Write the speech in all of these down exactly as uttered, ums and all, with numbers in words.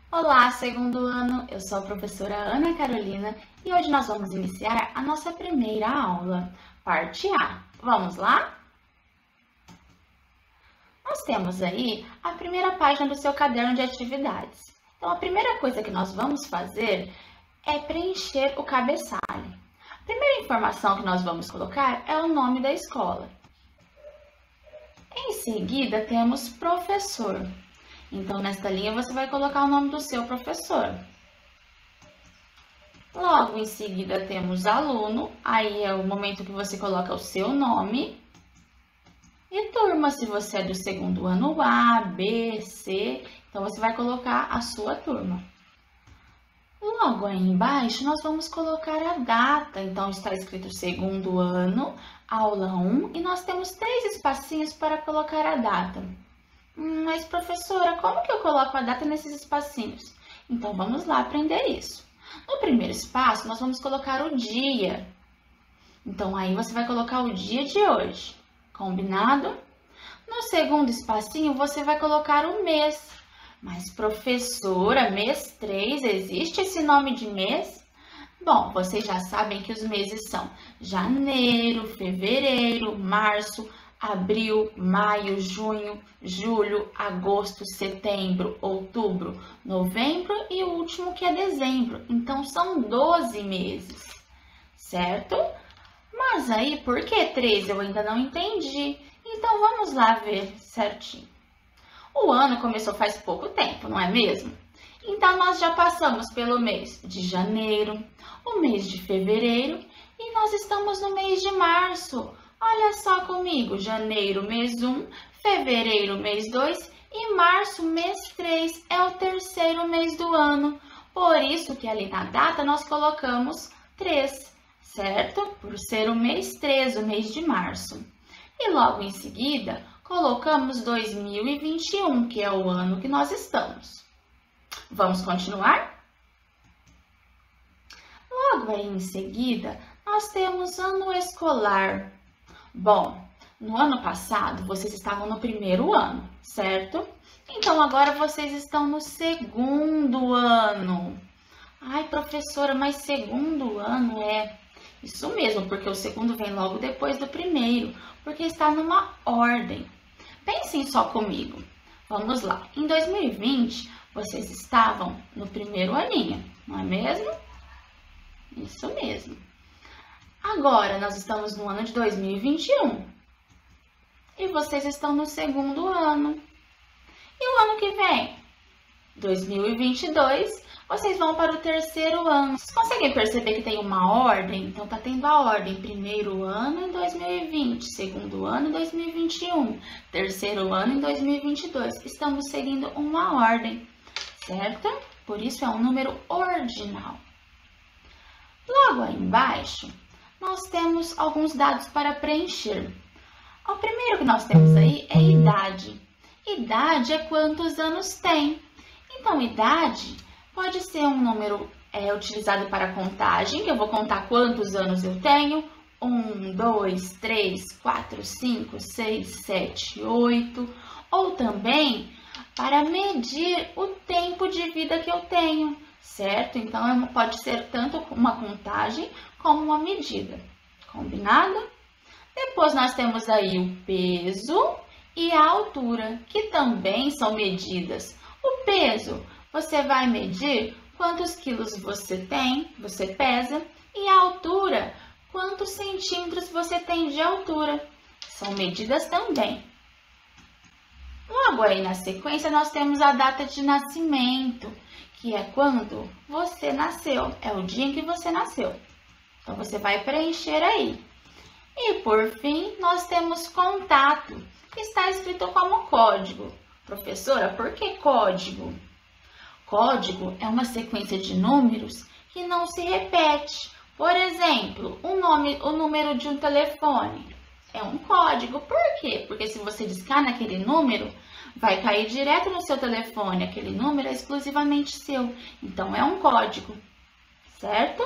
Olá, segundo ano, eu sou a professora Ana Carolina e hoje nós vamos iniciar a nossa primeira aula, parte A. Vamos lá? Nós temos aí a primeira página do seu caderno de atividades. Então, a primeira coisa que nós vamos fazer é preencher o cabeçalho. A primeira informação que nós vamos colocar é o nome da escola. Em seguida, temos professor. Então, nesta linha, você vai colocar o nome do seu professor. Logo em seguida, temos aluno. Aí é o momento que você coloca o seu nome. E turma, se você é do segundo ano A, B, C, então você vai colocar a sua turma. Logo aí embaixo, nós vamos colocar a data. Então, está escrito segundo ano, aula um, e nós temos três espacinhos para colocar a data. Mas, professora, como que eu coloco a data nesses espacinhos? Então, vamos lá aprender isso. No primeiro espaço, nós vamos colocar o dia. Então, aí você vai colocar o dia de hoje. Combinado? No segundo espacinho, você vai colocar o mês. Mas, professora, mês três, existe esse nome de mês? Bom, vocês já sabem que os meses são janeiro, fevereiro, março, abril, maio, junho, julho, agosto, setembro, outubro, novembro e o último que é dezembro. Então, são doze meses, certo? Mas aí, por que treze? Eu ainda não entendi. Então, vamos lá ver certinho. O ano começou faz pouco tempo, não é mesmo? Então, nós já passamos pelo mês de janeiro, o mês de fevereiro e nós estamos no mês de março. Olha só comigo, janeiro, mês um, fevereiro, mês dois e março, mês três, é o terceiro mês do ano. Por isso que ali na data nós colocamos três, certo? Por ser o mês três, o mês de março. E logo em seguida, colocamos dois mil e vinte e um, que é o ano que nós estamos. Vamos continuar? Logo aí em seguida, nós temos ano escolar. Bom, no ano passado, vocês estavam no primeiro ano, certo? Então, agora vocês estão no segundo ano. Ai, professora, mas segundo ano é... Isso mesmo, porque o segundo vem logo depois do primeiro, porque está numa ordem. Pensem só comigo. Vamos lá. Em dois mil e vinte, vocês estavam no primeiro aninho, não é mesmo? Isso mesmo. Agora, nós estamos no ano de dois mil e vinte e um e vocês estão no segundo ano. E o ano que vem? dois mil e vinte e dois, vocês vão para o terceiro ano. Vocês conseguem perceber que tem uma ordem? Então, tá tendo a ordem. Primeiro ano em dois mil e vinte, segundo ano em dois mil e vinte e um, terceiro ano em dois mil e vinte e dois. Estamos seguindo uma ordem, certo? Por isso, é um número ordinal. Logo aí embaixo, nós temos alguns dados para preencher. O primeiro que nós temos aí é idade. Idade é quantos anos tem. Então, idade pode ser um número é, utilizado para contagem, que eu vou contar quantos anos eu tenho. Um, dois, três, quatro, cinco, seis, sete, oito. Ou também para medir o tempo de vida que eu tenho, certo? Então, pode ser tanto uma contagem como uma medida. Combinado? Depois, nós temos aí o peso e a altura, que também são medidas. O peso, você vai medir quantos quilos você tem, você pesa, e a altura, quantos centímetros você tem de altura. São medidas também. Logo aí na sequência, nós temos a data de nascimento, que é quando você nasceu, é o dia em que você nasceu. Então, você vai preencher aí. E, por fim, nós temos contato, que está escrito como código. Professora, por que código? Código é uma sequência de números que não se repete. Por exemplo, o, nome, o número de um telefone é um código. Por quê? Porque se você discar naquele número, vai cair direto no seu telefone. Aquele número é exclusivamente seu. Então, é um código, certo?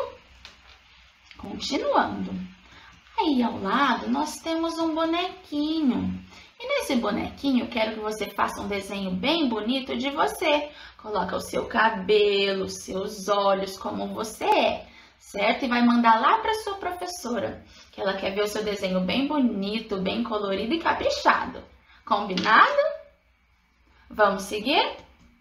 Continuando. Aí, ao lado, nós temos um bonequinho. E nesse bonequinho, eu quero que você faça um desenho bem bonito de você. Coloca o seu cabelo, os seus olhos, como você é, certo? E vai mandar lá para sua professora, que ela quer ver o seu desenho bem bonito, bem colorido e caprichado. Combinado? Vamos seguir?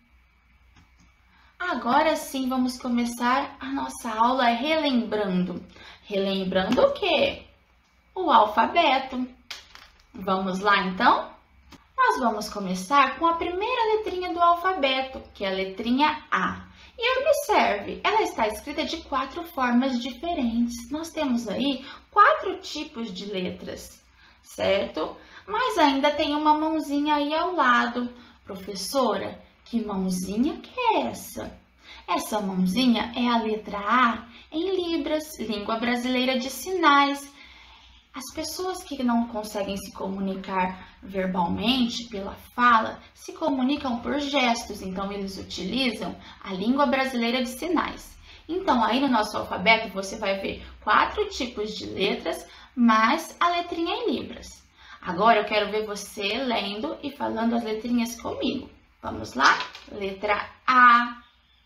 Agora sim, vamos começar a nossa aula relembrando. Relembrando o quê? O alfabeto. Vamos lá, então? Nós vamos começar com a primeira letrinha do alfabeto, que é a letrinha A. E observe, ela está escrita de quatro formas diferentes. Nós temos aí quatro tipos de letras, certo? Mas ainda tem uma mãozinha aí ao lado. Professora, que mãozinha que é essa? Essa mãozinha é a letra A em Libras, língua brasileira de sinais. As pessoas que não conseguem se comunicar verbalmente, pela fala, se comunicam por gestos, então eles utilizam a língua brasileira de sinais. Então, aí no nosso alfabeto você vai ver quatro tipos de letras, mais a letrinha em Libras. Agora eu quero ver você lendo e falando as letrinhas comigo. Vamos lá? Letra A,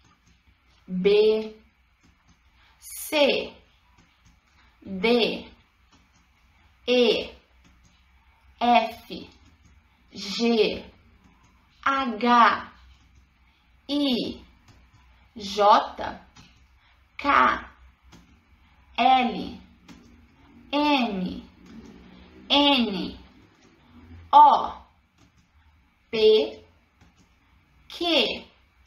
B, C, D, E, F, G, H, I, J, K, L, M, N, O, P, Q,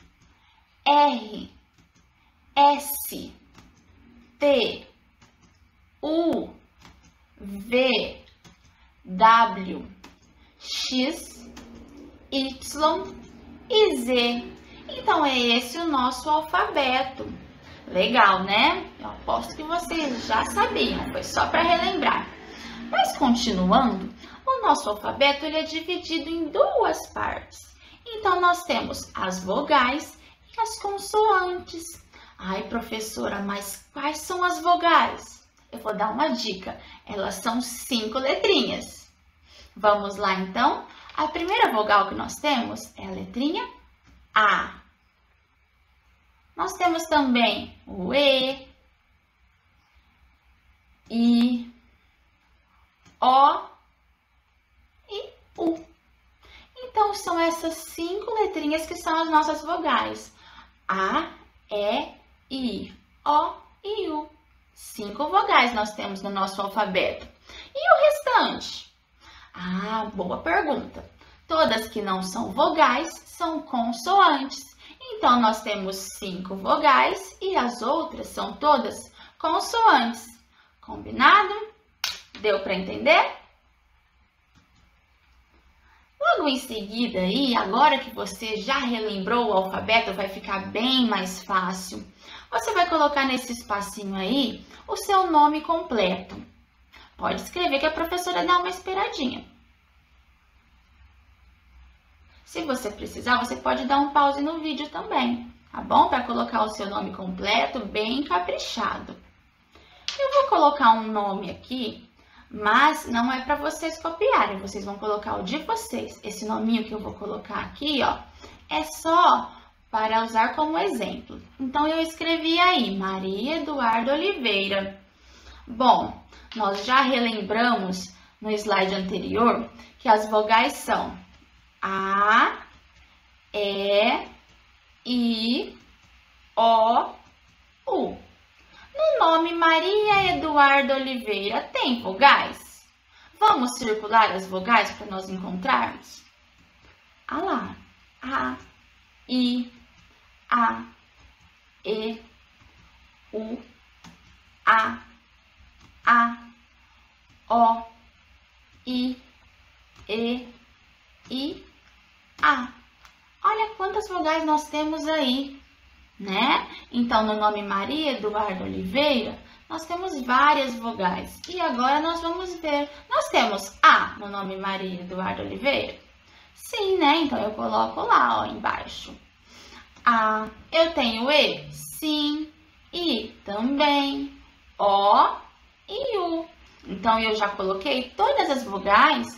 R, S, T, U, V, W, X, Y e Z. Então, é esse o nosso alfabeto. Legal, né? Eu aposto que vocês já sabiam, foi só para relembrar. Mas, continuando, o nosso alfabeto ele é dividido em duas partes. Então, nós temos as vogais e as consoantes. Ai, professora, mas quais são as vogais? Eu vou dar uma dica. Elas são cinco letrinhas. Vamos lá, então? A primeira vogal que nós temos é a letrinha A. Nós temos também o E, I, O e U. Então, são essas cinco letrinhas que são as nossas vogais. A, E, I, O e U. Cinco vogais nós temos no nosso alfabeto. E o restante? Ah, boa pergunta. Todas que não são vogais são consoantes. Então, nós temos cinco vogais e as outras são todas consoantes. Combinado? Deu para entender? Logo em seguida, aí, agora que você já relembrou o alfabeto, vai ficar bem mais fácil. Você vai colocar nesse espacinho aí o seu nome completo. Pode escrever que a professora dá uma esperadinha. Se você precisar, você pode dar um pause no vídeo também, tá bom? Para colocar o seu nome completo, bem caprichado. Eu vou colocar um nome aqui, mas não é para vocês copiarem, vocês vão colocar o de vocês. Esse nominho que eu vou colocar aqui, ó, é só para usar como exemplo. Então, eu escrevi aí, Maria Eduarda Oliveira. Bom, nós já relembramos no slide anterior que as vogais são A, E, I, O, U. No nome Maria Eduarda Oliveira tem vogais? Vamos circular as vogais para nós encontrarmos? Ah lá, A, I, A, E, U, A, A, O, I, E, I, A. Olha quantas vogais nós temos aí, né? Então, no nome Maria Eduarda Oliveira, nós temos várias vogais. E agora nós vamos ver. Nós temos A no nome Maria Eduarda Oliveira? Sim, né? Então, eu coloco lá, ó, embaixo. A. Eu tenho E? Sim. I também. O e U. Então, eu já coloquei todas as vogais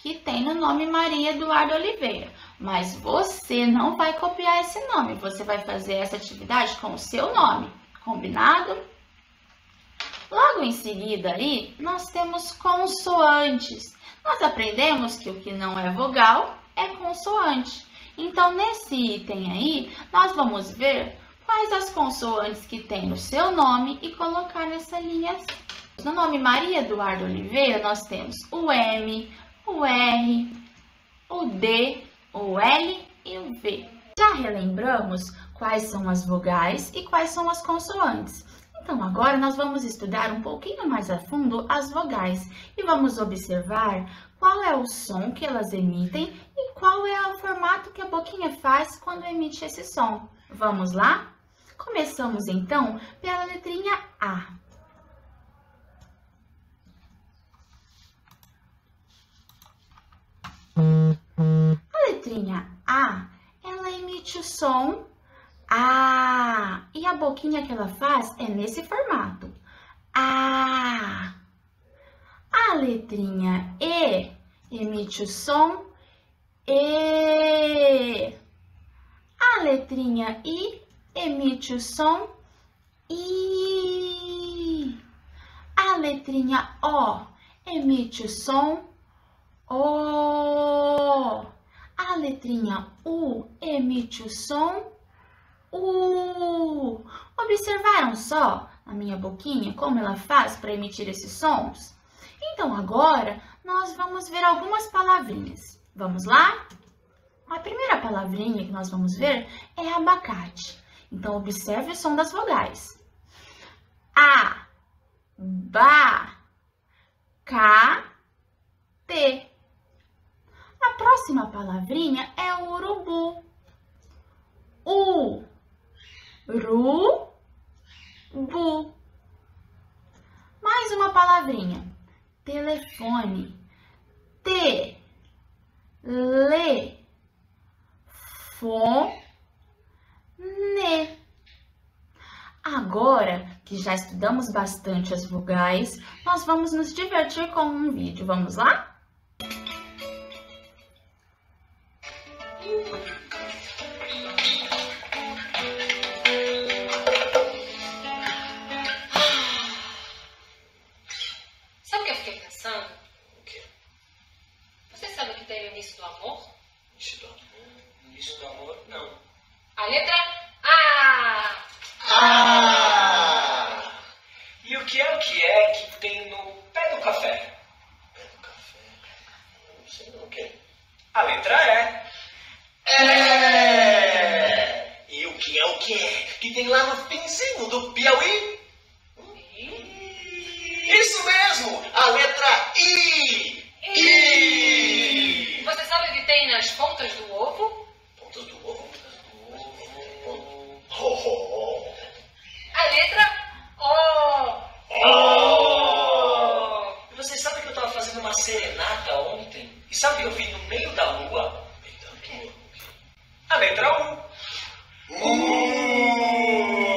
que tem no nome Maria Eduarda Oliveira. Mas você não vai copiar esse nome, você vai fazer essa atividade com o seu nome, combinado? Logo em seguida aí, nós temos consoantes. Nós aprendemos que o que não é vogal é consoante. Então, nesse item aí, nós vamos ver quais as consoantes que tem no seu nome e colocar nessa linha. No nome Maria Eduarda Oliveira, nós temos o M, o R, o D, o L e o V. Já relembramos quais são as vogais e quais são as consoantes. Então, agora nós vamos estudar um pouquinho mais a fundo as vogais e vamos observar qual é o som que elas emitem e qual é o formato que a boquinha faz quando emite esse som. Vamos lá? Começamos, então, pela letrinha A. A letrinha A, ela emite o som A, e a boquinha que ela faz é nesse formato. A. A letrinha E emite o som E. A letrinha I emite o som I. A letrinha O emite o som O. A letrinha U emite o som U. Observaram só a minha boquinha como ela faz para emitir esses sons? Então agora nós vamos ver algumas palavrinhas. Vamos lá? A primeira palavrinha que nós vamos ver é abacate. Então observe o som das vogais. A, ba, ca, te. A próxima palavrinha é o urubu. U, ru, bu. Mais uma palavrinha. Telefone. Te, le, fo, ne. Agora que já estudamos bastante as vogais, nós vamos nos divertir com um vídeo. Vamos lá? Sabe o que eu fiquei pensando? O quê? Você sabe o que tem no início do amor? Início do amor? Início do amor? Não. A letra A! Ah! E o que é o que é que tem no pé do café? Pé do café? Não sei não o quê. A letra E. É! E o que é o que é que tem lá no finzinho do Piauí? Isso mesmo! A letra I! I! Você sabe o que tem nas pontas do ovo? Pontas do ovo? Oh, oh, oh. A letra O! Oh! E você sabe que eu estava fazendo uma serenata ontem? E sabe o que eu vi no meio da lua? No meio da lua? A letra U. U!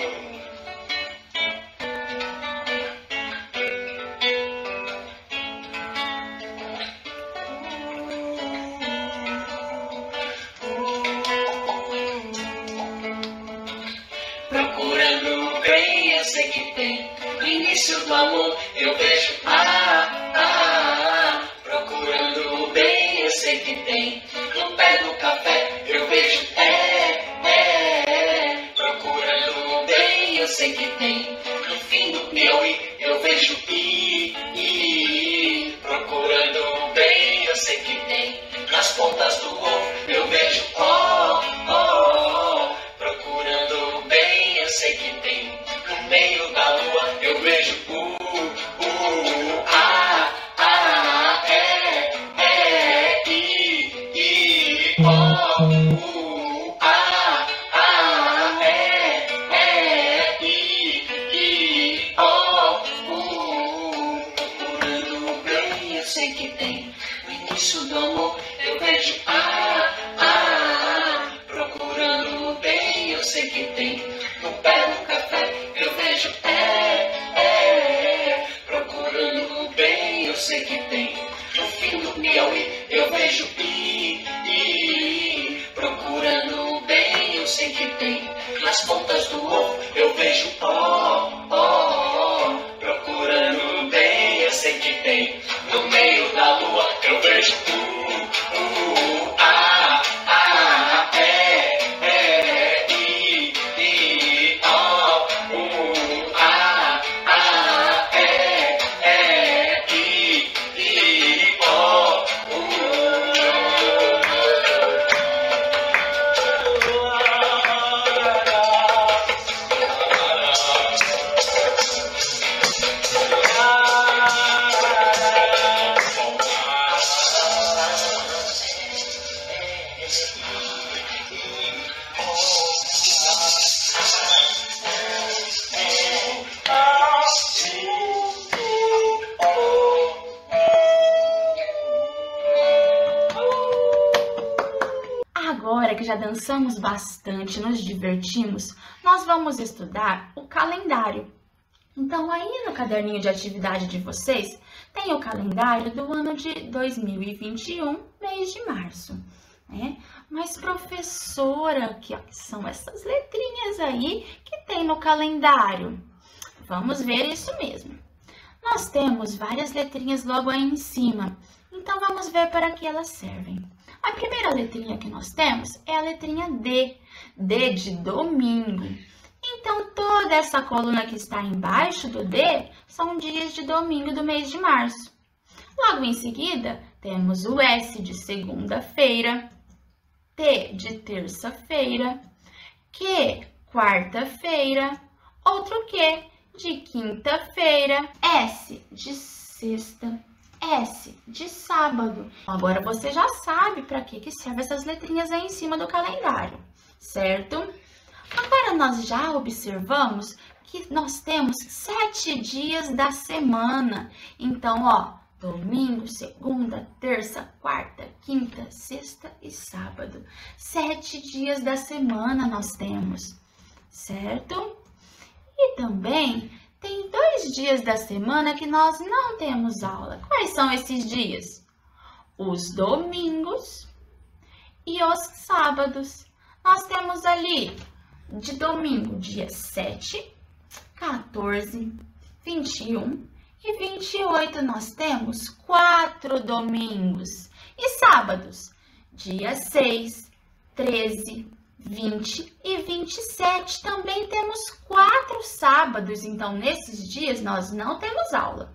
Procurando bem, eu sei que tem. No início do amor, eu vejo ah, ah, ah. Procurando bem, eu sei que tem. No pé do café, eu vejo é, é. Procurando bem, eu sei que tem. No fim do Piauí, eu vejo i, i. Procurando bem, eu sei que tem. Nas pontas do ovo, eu vejo ó, ó. Procurando bem, eu sei que tem. No meio da lua, eu vejo u, u, a, a, é, é, i, i, ó, u, a, a, é, é, i, i, ó, u. Procurando bem, eu sei que tem. No início do amor, eu vejo a, a. Procurando bem, eu sei que tem. No pé do café, eu vejo é, é. Procurando bem, eu sei que tem. No fim do Piauí, eu vejo pi, i, procurando bem, eu sei que tem. Nas pontas do ovo, eu vejo ó, ó, procurando bem, eu sei que tem. No meio da lua, eu vejo u, u, a, a, é, é, i, i, ó, u, a, a, é, é, i, i, ó, Agora que já dançamos bastante, nos divertimos, nós vamos estudar o calendário. Então, aí no caderninho de atividade de vocês, tem o calendário do ano de dois mil e vinte e um, mês de março, né? Mas, professora, que ó, são essas letrinhas aí que tem no calendário? Vamos ver isso mesmo. Nós temos várias letrinhas logo aí em cima, então vamos ver para que elas servem. A primeira letrinha que nós temos é a letrinha D, D de domingo. Então, toda essa coluna que está embaixo do D são dias de domingo do mês de março. Logo em seguida, temos o S de segunda-feira, T de terça-feira, Q, quarta-feira, outro Q de quinta-feira, S de sexta, S de sábado. Agora você já sabe para que que servem essas letrinhas aí em cima do calendário, certo? Agora nós já observamos que nós temos sete dias da semana. Então, ó, domingo, segunda, terça, quarta, quinta, sexta e sábado. Sete dias da semana nós temos, certo? E também tem dois dias da semana que nós não temos aula. Quais são esses dias? Os domingos e os sábados. Nós temos ali de domingo, dia sete, quatorze, vinte e um e vinte e oito. Nós temos quatro domingos. E sábados, dia seis, treze, vinte e vinte e sete. Também temos quatro sábados, então nesses dias nós não temos aula.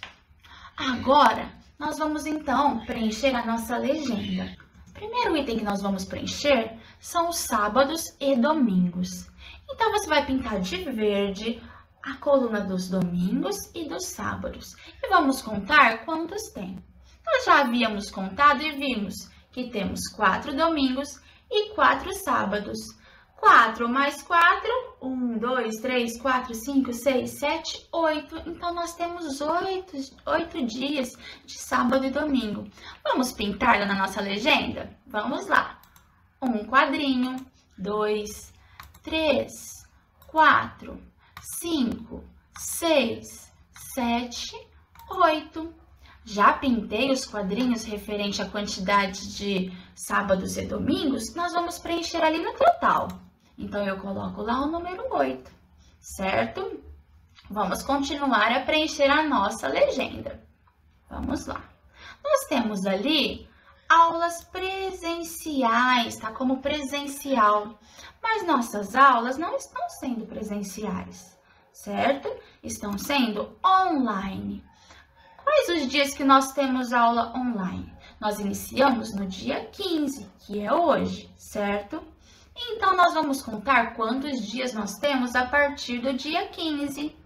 Agora, nós vamos então preencher a nossa legenda. O primeiro item que nós vamos preencher são os sábados e domingos. Então, você vai pintar de verde a coluna dos domingos e dos sábados. E vamos contar quantos tem. Nós já havíamos contado e vimos que temos quatro domingos e quatro sábados. quatro mais quatro, um, dois, três, quatro, cinco, seis, sete, oito. Então, nós temos oito, oito dias de sábado e domingo. Vamos pintar na nossa legenda? Vamos lá. Um quadrinho, dois, três, quatro, cinco, seis, sete, oito. Já pintei os quadrinhos referente à quantidade de sábados e domingos, nós vamos preencher ali no total. Então, eu coloco lá o número oito, certo? Vamos continuar a preencher a nossa legenda. Vamos lá. Nós temos ali aulas presenciais, tá? Como presencial. Mas nossas aulas não estão sendo presenciais, certo? Estão sendo online. Quais os dias que nós temos aula online? Nós iniciamos no dia quinze, que é hoje, certo? Então, nós vamos contar quantos dias nós temos a partir do dia quinze.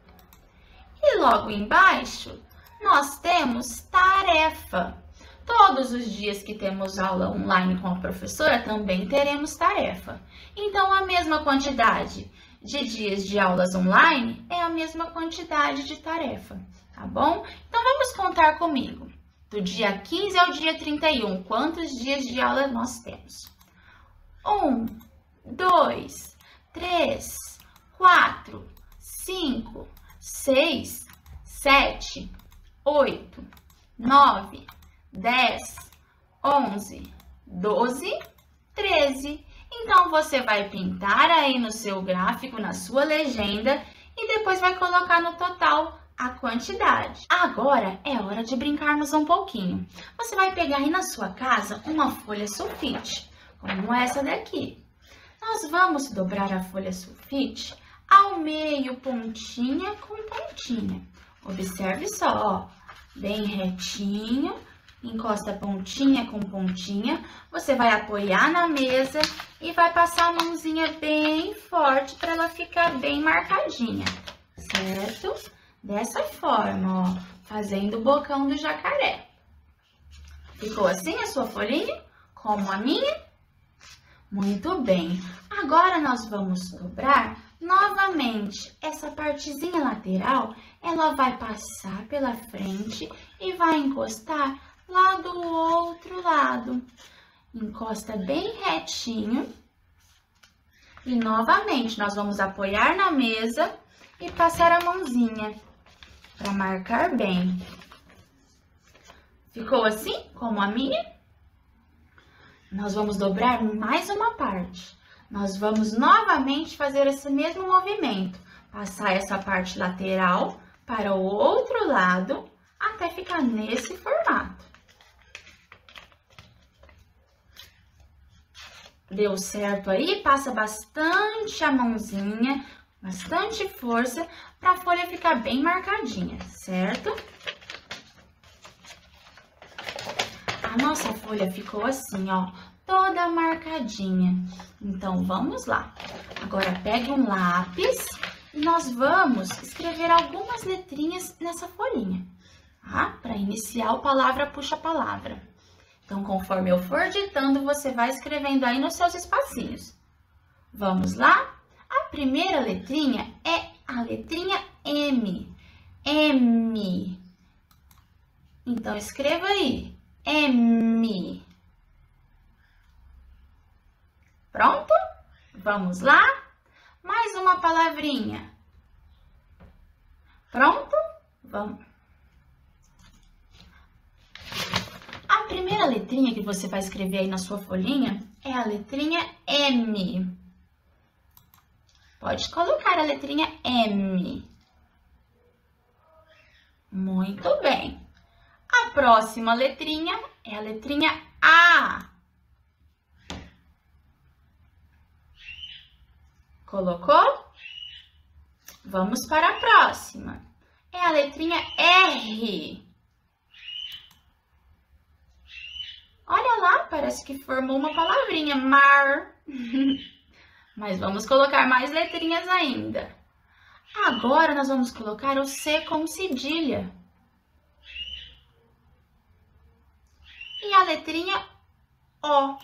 E logo embaixo, nós temos tarefa. Todos os dias que temos aula online com a professora, também teremos tarefa. Então, a mesma quantidade de dias de aulas online é a mesma quantidade de tarefa, tá bom? Então, vamos contar comigo. Do dia quinze ao dia trinta e um, quantos dias de aula nós temos? Um, dois, três, quatro, cinco, seis, sete, oito, nove, dez, onze, doze, treze. Então, você vai pintar aí no seu gráfico, na sua legenda, e depois vai colocar no total a quantidade. Agora é hora de brincarmos um pouquinho. Você vai pegar aí na sua casa uma folha sulfite, como essa daqui. Nós vamos dobrar a folha sulfite ao meio, pontinha com pontinha. Observe só, ó, bem retinho, encosta pontinha com pontinha. Você vai apoiar na mesa e vai passar a mãozinha bem forte para ela ficar bem marcadinha, certo? Dessa forma, ó, fazendo o bocão do jacaré. Ficou assim a sua folhinha? Como a minha? Muito bem. Agora nós vamos dobrar novamente. Essa partezinha lateral, ela vai passar pela frente e vai encostar lá do outro lado. Encosta bem retinho. E novamente, nós vamos apoiar na mesa e passar a mãozinha para marcar bem. Ficou assim, como a minha? Nós vamos dobrar mais uma parte. Nós vamos novamente fazer esse mesmo movimento. Passar essa parte lateral para o outro lado, até ficar nesse formato. Deu certo aí? Passa bastante a mãozinha, bastante força, para a folha ficar bem marcadinha, certo? A nossa folha ficou assim, ó, toda marcadinha. Então, vamos lá. Agora, pegue um lápis e nós vamos escrever algumas letrinhas nessa folhinha, tá? Para iniciar o palavra puxa palavra. Então, conforme eu for ditando, você vai escrevendo aí nos seus espacinhos. Vamos lá? A primeira letrinha é a letrinha M. M. Então, escreva aí. M. Pronto? Vamos lá? Mais uma palavrinha. Pronto? Vamos. A primeira letrinha que você vai escrever aí na sua folhinha é a letrinha M. Pode colocar a letrinha M. Muito bem. A próxima letrinha é a letrinha A. Colocou? Vamos para a próxima. É a letrinha R. Olha lá, parece que formou uma palavrinha, mar. Mas vamos colocar mais letrinhas ainda. Agora, nós vamos colocar o C com cedilha. E a letrinha O.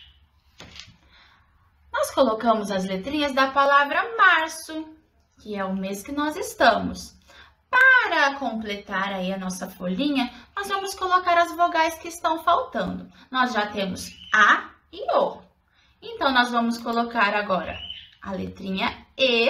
Nós colocamos as letrinhas da palavra março, que é o mês que nós estamos. Para completar aí a nossa folhinha, nós vamos colocar as vogais que estão faltando. Nós já temos A e O. Então, nós vamos colocar agora a letrinha E,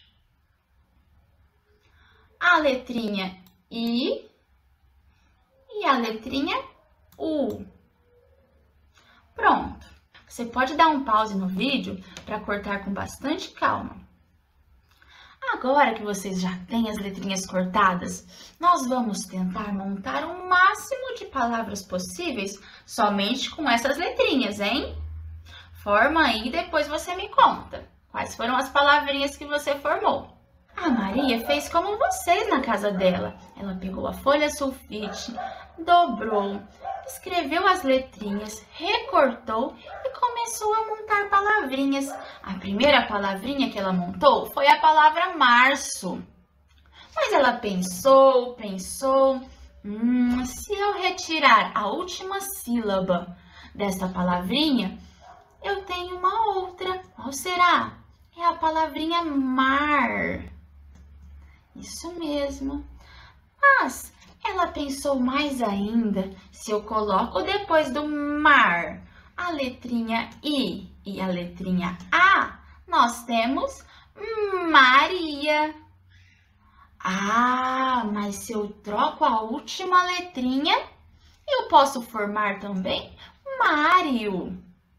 a letrinha I e a letrinha U. Pronto. Você pode dar um pause no vídeo para cortar com bastante calma. Agora que vocês já têm as letrinhas cortadas, nós vamos tentar montar o máximo de palavras possíveis somente com essas letrinhas, hein? Forma aí e depois você me conta quais foram as palavrinhas que você formou. A Maria fez como vocês na casa dela. Ela pegou a folha sulfite, dobrou, escreveu as letrinhas, recortou e começou a montar palavrinhas. A primeira palavrinha que ela montou foi a palavra março. Mas ela pensou, pensou, hum, se eu retirar a última sílaba dessa palavrinha, eu tenho uma outra. Qual será? É a palavrinha mar. Isso mesmo. Mas ela pensou mais ainda, se eu coloco depois do mar a letrinha I e a letrinha A, nós temos Maria. Ah, mas se eu troco a última letrinha, Eu posso formar também Mário.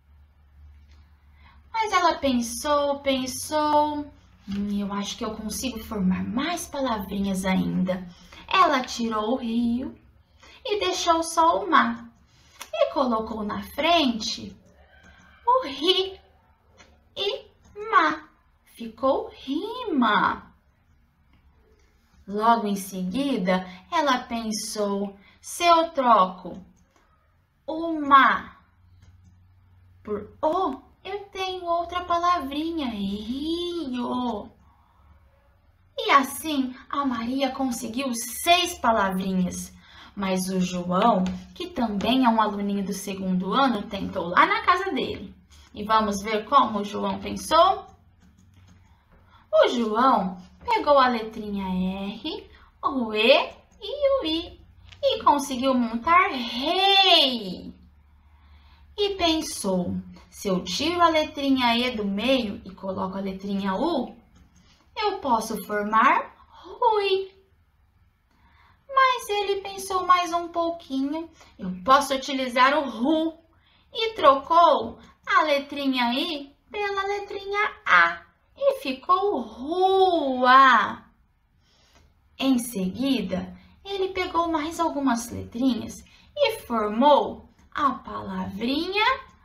Mas ela pensou, pensou. Hum, eu acho que eu consigo formar mais palavrinhas ainda. Ela tirou o rio e deixou só o mar. E colocou na frente o ri e ma. Ficou rima. Logo em seguida, ela pensou, se eu troco o ma por o, eu tenho outra palavrinha, rio. E assim, a Maria conseguiu seis palavrinhas. Mas o João, que também é um aluninho do segundo ano, tentou lá na casa dele. E vamos ver como o João pensou? O João pegou a letrinha R, o E e o I e conseguiu montar rei. E pensou, se eu tiro a letrinha E do meio e coloco a letrinha U, eu posso formar Rui. Mas ele pensou mais um pouquinho, eu posso utilizar o Ru e trocou a letrinha I pela letrinha A e ficou Rua. Em seguida, ele pegou mais algumas letrinhas e formou a palavrinha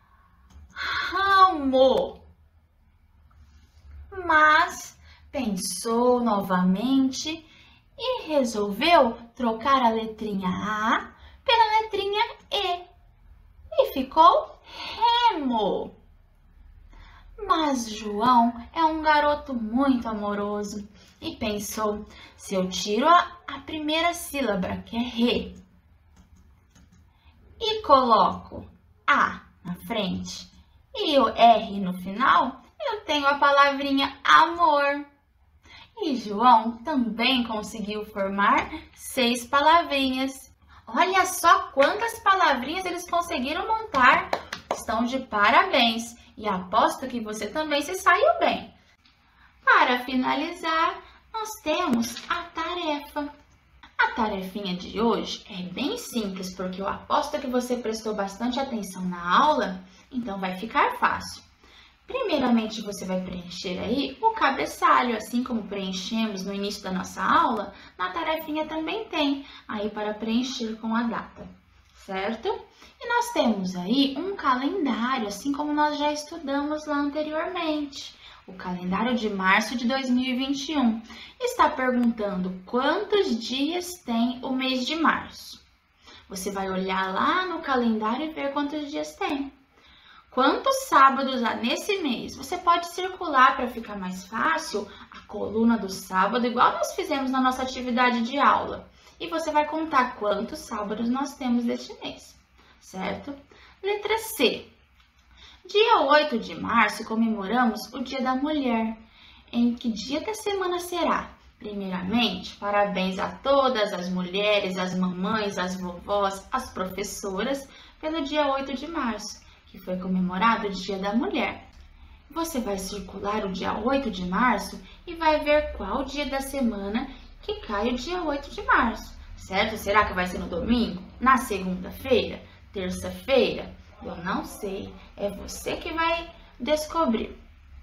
ramo. Mas pensou novamente e resolveu trocar a letrinha A pela letrinha E e ficou remo. Mas João é um garoto muito amoroso e pensou, se eu tiro a, a primeira sílaba, que é re, e coloco A na frente e o R no final, eu tenho a palavrinha amor. E João também conseguiu formar seis palavrinhas. Olha só quantas palavrinhas eles conseguiram montar. Estão de parabéns e aposto que você também se saiu bem. Para finalizar, nós temos a tarefa. A tarefinha de hoje é bem simples, porque eu aposto que você prestou bastante atenção na aula, então vai ficar fácil. Primeiramente, você vai preencher aí o cabeçalho, assim como preenchemos no início da nossa aula, na tarefinha também tem, aí para preencher com a data, certo? E nós temos aí um calendário, assim como nós já estudamos lá anteriormente. O calendário de março de dois mil e vinte e um está perguntando quantos dias tem o mês de março. Você vai olhar lá no calendário e ver quantos dias tem. Quantos sábados há nesse mês? Você pode circular para ficar mais fácil a coluna do sábado, igual nós fizemos na nossa atividade de aula. E você vai contar quantos sábados nós temos deste mês, certo? Letra C. Dia oito de março comemoramos o Dia da Mulher. Em que dia da semana será? Primeiramente, parabéns a todas as mulheres, as mamães, as vovós, as professoras, pelo dia oito de março. Que foi comemorado o Dia da Mulher. Você vai circular o dia oito de março e vai ver qual dia da semana que cai o dia oito de março, certo? Será que vai ser no domingo? Na segunda-feira? Terça-feira? Eu não sei, é você que vai descobrir,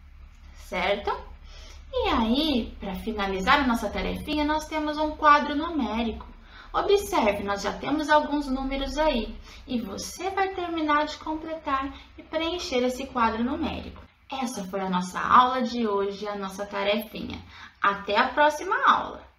certo? E aí, para finalizar a nossa tarefinha, nós temos um quadro numérico. Observe, nós já temos alguns números aí e você vai terminar de completar e preencher esse quadro numérico. Essa foi a nossa aula de hoje, a nossa tarefinha. Até a próxima aula!